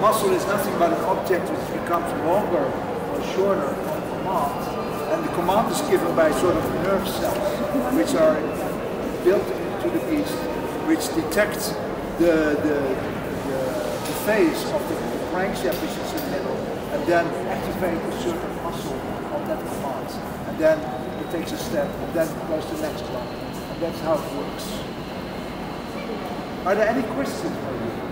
muscle is nothing but an object which becomes longer or shorter on command. And the command is given by sort of nerve cells, which are built into the beast, which detect the phase of the crankshaft, which is in the middle, and then activate a certain muscle on that command. And then it takes a step, and then goes to the next one. And that's how it works. Are there any questions for you?